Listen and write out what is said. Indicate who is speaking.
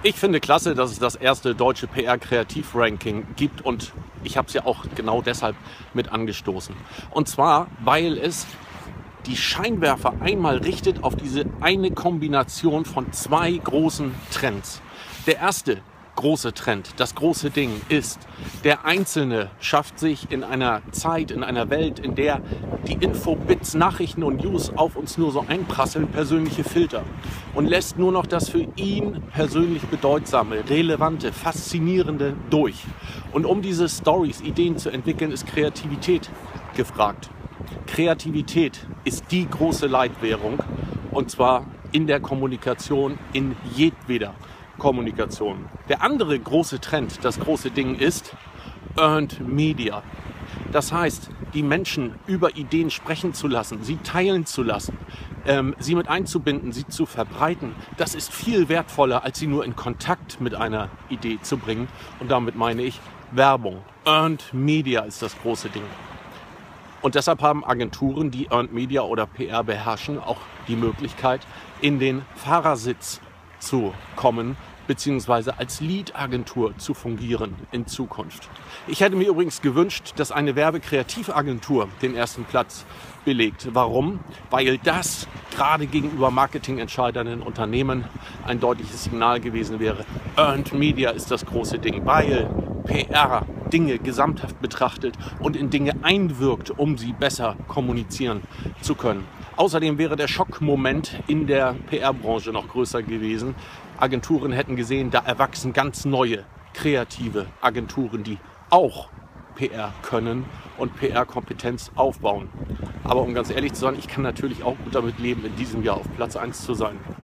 Speaker 1: Ich finde klasse, dass es das erste deutsche PR-Kreativ-Ranking gibt und ich habe es ja auch genau deshalb mit angestoßen. Und zwar, weil es die Scheinwerfer einmal richtet auf diese eine Kombination von zwei großen Trends. Der erste große Trend, das große Ding ist, der Einzelne schafft sich in einer Zeit, in einer Welt, in der die Infobits, Nachrichten und News auf uns nur so einprasseln, persönliche Filter und lässt nur noch das für ihn persönlich Bedeutsame, Relevante, Faszinierende durch. Und um diese Stories, Ideen zu entwickeln, ist Kreativität gefragt. Kreativität ist die große Leitwährung und zwar in der Kommunikation, in jedweder Kommunikation. Der andere große Trend, das große Ding ist Earned Media. Das heißt, die Menschen über Ideen sprechen zu lassen, sie teilen zu lassen, sie mit einzubinden, sie zu verbreiten. Das ist viel wertvoller, als sie nur in Kontakt mit einer Idee zu bringen. Und damit meine ich Werbung. Earned Media ist das große Ding. Und deshalb haben Agenturen, die Earned Media oder PR beherrschen, auch die Möglichkeit, in den Fahrersitz zu kommen, beziehungsweise als Lead-Agentur zu fungieren in Zukunft. Ich hätte mir übrigens gewünscht, dass eine Werbekreativagentur den ersten Platz belegt. Warum? Weil das gerade gegenüber Marketingentscheidern in Unternehmen ein deutliches Signal gewesen wäre. Earned Media ist das große Ding, weil PR Dinge gesamthaft betrachtet und in Dinge einwirkt, um sie besser kommunizieren zu können. Außerdem wäre der Schockmoment in der PR-Branche noch größer gewesen. Agenturen hätten gesehen, da erwachsen ganz neue, kreative Agenturen, die auch PR können und PR-Kompetenz aufbauen. Aber um ganz ehrlich zu sein, ich kann natürlich auch gut damit leben, in diesem Jahr auf Platz 1 zu sein.